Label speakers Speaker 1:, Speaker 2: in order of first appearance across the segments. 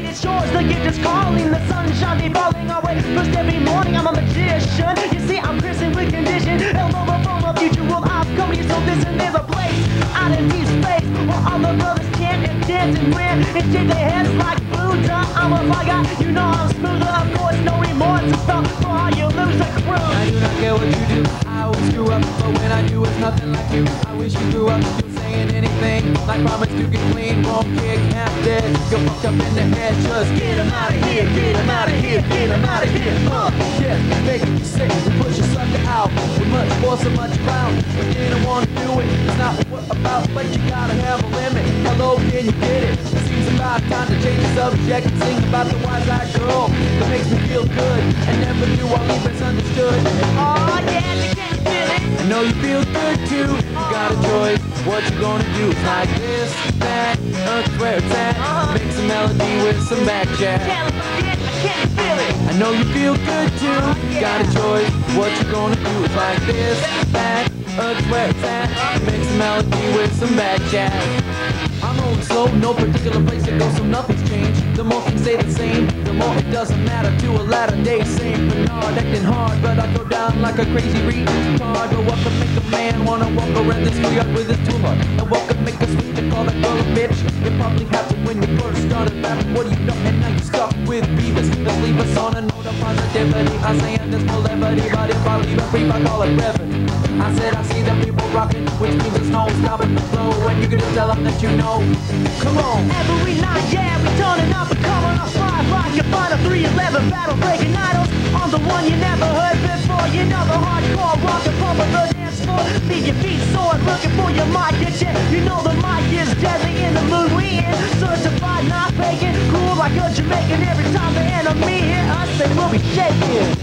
Speaker 1: it's yours. The gift is calling, the sunshine be falling our way. First every morning, I'm a magician. You see, I'm piercing with condition. Held over from a future world, I've come here. So listen, there's a place out in deep space where all the brothers chant and dance and grin and shake their heads like Buddha. I'm a fly guy, you know I'm smoother. Of course, no remorse and stuff for how you lose a crew.
Speaker 2: I do not care what you do, I always screw up. But when I do, it's nothing like you. I wish you grew up, you're saying anything like promise to get clean. Won't kick, half dead, you're fucked up in the head. Just get him out of here, get him out of here, get him out of here. Yeah, make you sick and push your sucker out with much force and much ground. But you don't want to do it, it's not what we're about. But you gotta have a limit, hello, can you get it? Seems about time to change the subject and sing about the wise-eyed girl that makes me feel good and never knew I was misunderstood.
Speaker 1: Oh yeah, you can't feel it.
Speaker 2: I know you feel good too. You got a choice. What you gonna do? It's like this, that, that's where it's at. Mix a melody with some back chat.
Speaker 1: I can't feel it.
Speaker 2: I know you feel good too. You got a choice. What you gonna do? It's like this, that, that's where it's at. Mix a melody with some back chat. I'm rolling slow, no particular place to go, so nothing's changed. The more things stay the same, the more it doesn't matter to a latter day Saint Bernard acting hard, but I go down like a crazy retard. But what could make a man wanna walk around this yard with his tool hard? And what could make a switch to call that girl a bitch? It probably happened when you first started rapping. What do you know? And now you stuck with Beavis. Let's leave us on a note of positivity. I say in this levity, but if I leave it brief, I call it brevity. I said I see them people rocking, which means there's no stopping the flow. And you can just tell them that you know. Come on.
Speaker 1: Every night, yeah, we turning up and coming off live like you find a 311 battle breaking idols. I'm the one you never heard before. You know the hardcore rock and pump of the dance floor. Leave your feet sore looking for your mic. You know the mic is deadly in the mood we in. Certified, not faking, cool like a Jamaican. Every time the enemy hit us, they will be shaking.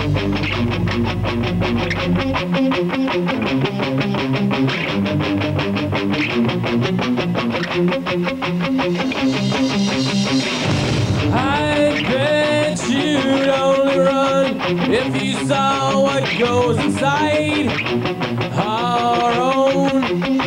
Speaker 2: I bet you'd only run if you saw what goes inside our own.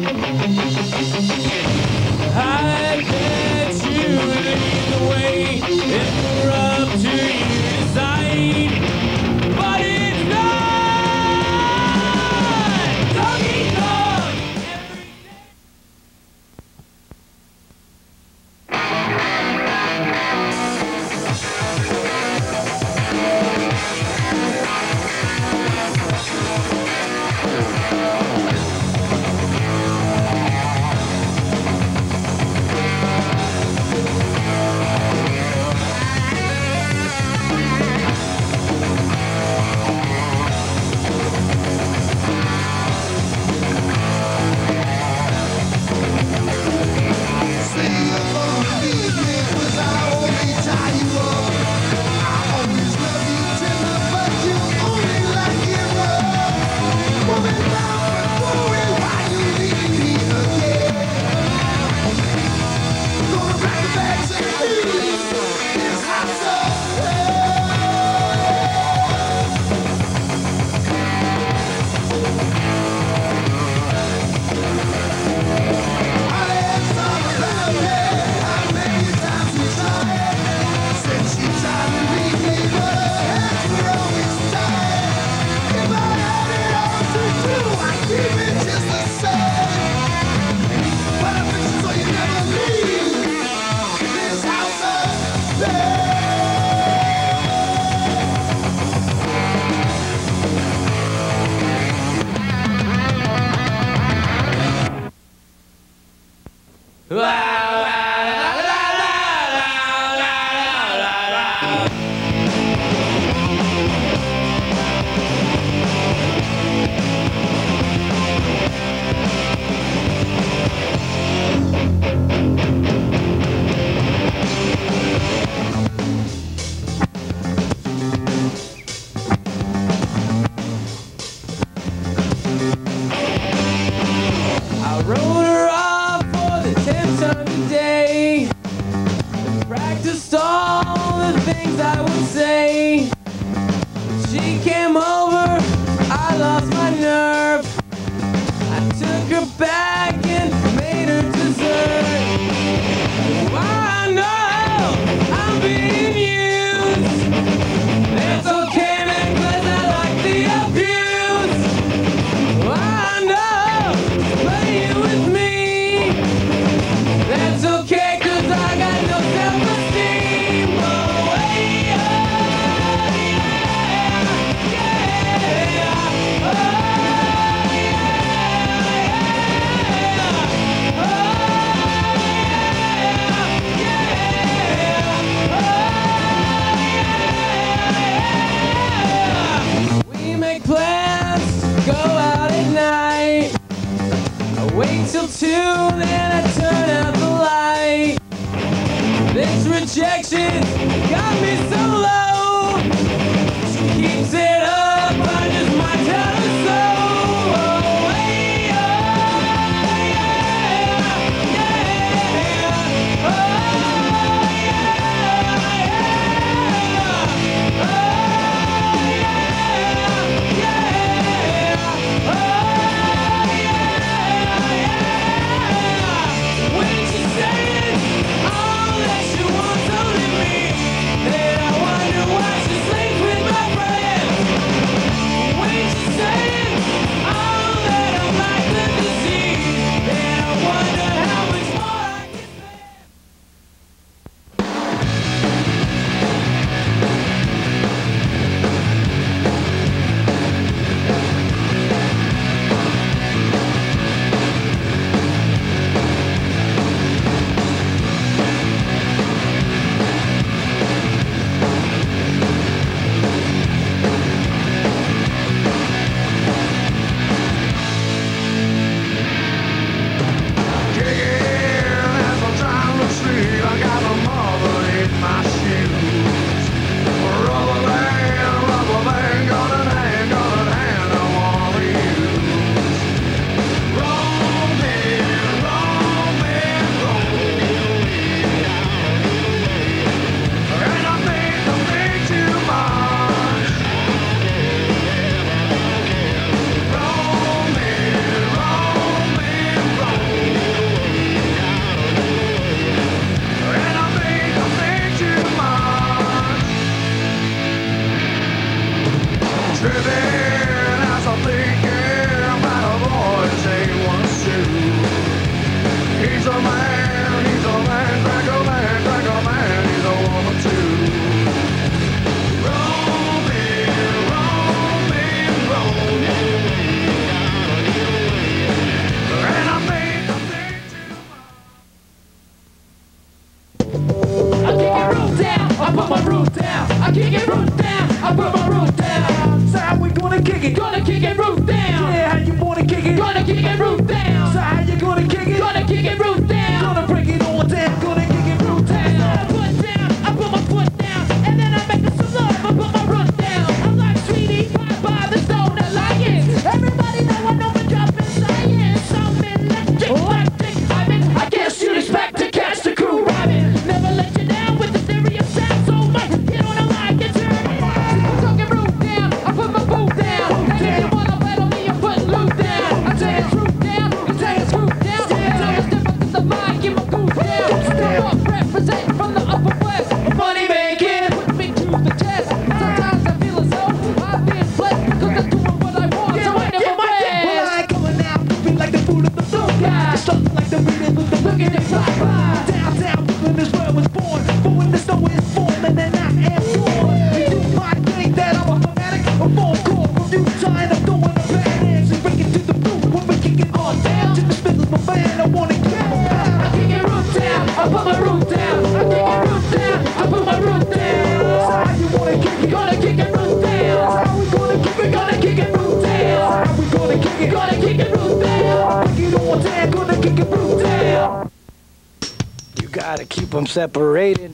Speaker 2: I bet you'd lead the way if we're up to you decide. But it's not Donkey Kong every day. I wrote her off for the 10th time today. Practiced all the things I would say. She came over, I lost my nerve. I took her back and made her dessert. I know I'm being used. It's okay, man, 'cause I like the abuse. I know, playing with me. That's okay, 'cause I got no self-esteem. Oh, yeah, yeah, oh, we make plans to go out at night. I wait till 2, then I turn out the light. This rejection got me so low. She keeps it up, I just might tell her so. Oh, hey, oh, yeah, yeah, oh, yeah, oh, when she says all that she wants only me, then I wonder
Speaker 1: kick it?
Speaker 2: Gonna kick it roof down.
Speaker 1: Yeah, how you wanna kick it?
Speaker 2: Gonna kick it roof down.
Speaker 1: So how you gonna kick it?
Speaker 2: Gonna kick it roof down.
Speaker 1: Gonna break it all down. Gonna kick it roof down.
Speaker 2: I put down, I put my foot down, and then I make some love. I put my roof down. I'm like Sweetie Pie by the Stone Alliance. Everybody know I know my job in science. I'm electric, I guess you'd expect to catch the crew rhyming. Never let you down with the serious sound. So much get on the line, get turned on. I'm talking roof down, I put my boot down. And if you wanna battle me, I put loot down. I tell you roof down, I tell you roof down. I tell you step up to the mic, get my goose down. Represent from the upper west. Money making, put me to the test. Sometimes I feel as though I've been blessed because I'm doing what I want. So I never rest.
Speaker 1: Well, I ain't coming out, moving like the food of the blue guy. Just something like the rhythm of the
Speaker 2: Look at it fly by.
Speaker 1: downtown Brooklyn is where I was born. But when the snow is falling, then I am gone. And you might think that I'm a fanatic, a phone call from you trying to throw in a bad ass and bring it to the roof when we kick it on down. To the Spittles, my band, I wanna get down.
Speaker 2: I kick it roof down, I put my roof down. I kick it roof down, I put my roof down.
Speaker 1: So how you wanna kick it?
Speaker 2: Gonna kick it roof down.
Speaker 1: How we gonna kick it?
Speaker 2: Gonna kick it roof down.
Speaker 1: How we gonna kick it?
Speaker 2: Gonna kick it roof down.
Speaker 1: Break it all down, gonna kick it roof down. You gotta keep them separated.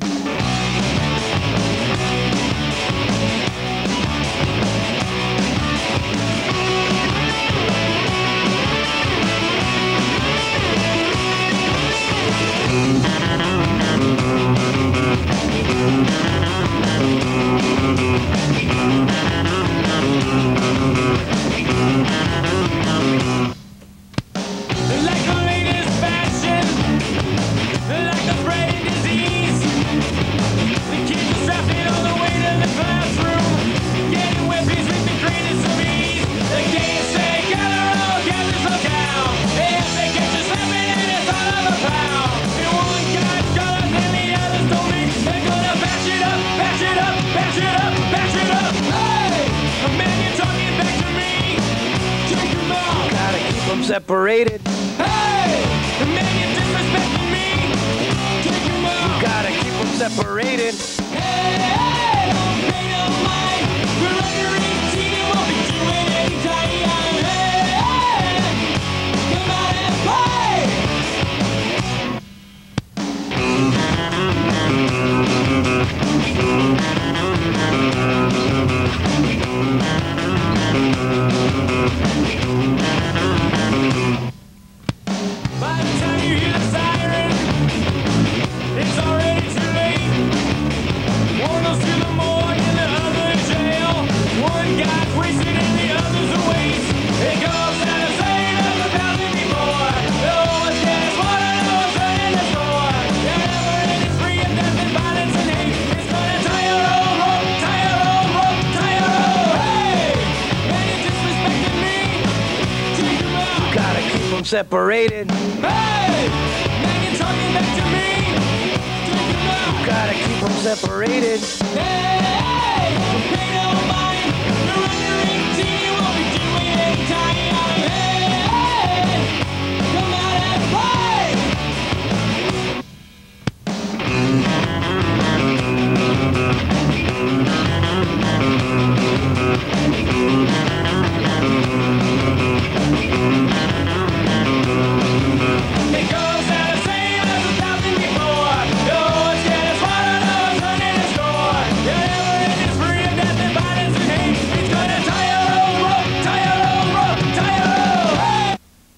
Speaker 2: Like the latest fashion, like the spreading disease. The kids are strapped in on the way to the classroom, getting weapons with the greatest of ease. They can't say gather all, gather slow down. If they catch us slapping and it's all of a pound. And one guy's got us and the others told me they're gonna bash it up, bash it up, bash it up, bash it up. Hey, a man, you're talking back to me. Take him out.
Speaker 1: Gotta keep them separated.
Speaker 2: Hey, the man, you're disrespecting me. Take him out.
Speaker 1: Gotta keep them separated.
Speaker 2: Hey, don't pay no mind. We're under 18, won't be doing any time. Hey, come out and play. By the time you hear the siren, it's already too late. One goes to the morgue and the other in jail. One guy's wasted and the other's a waste. It goes out of saying there's 1,000 anymore. No one's getting smarter, no one's running the store. You're never ending free of death and violence and hate. It's gonna tie your own rope, tie your own rope, tie your own. Hey, man, you're disrespecting me. Take him out.
Speaker 1: Gotta keep them separated.
Speaker 2: Hey, man, you're talking back to me. Take him out.
Speaker 1: Gotta keep them separated.
Speaker 2: Hey, don't pay no mind. You're under 18, won't be doing any time. Hey, come out and play. It goes out the same as 1,000 before. No one's getting smarter, no one's running the store. You're never ending free of death and violence and hate. It's gonna tie your own rope, tie your own rope, tie your own. Hey!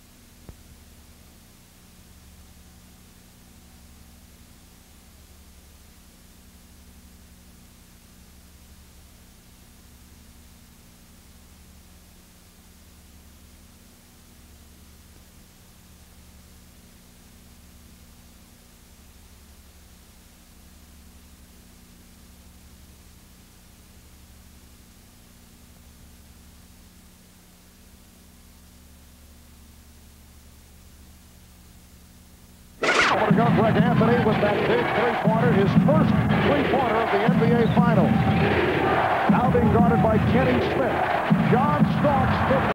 Speaker 3: Over to go Greg Anthony with that big three-pointer, his first three-pointer of the NBA Finals. Now being guarded by Kenny Smith. John Starks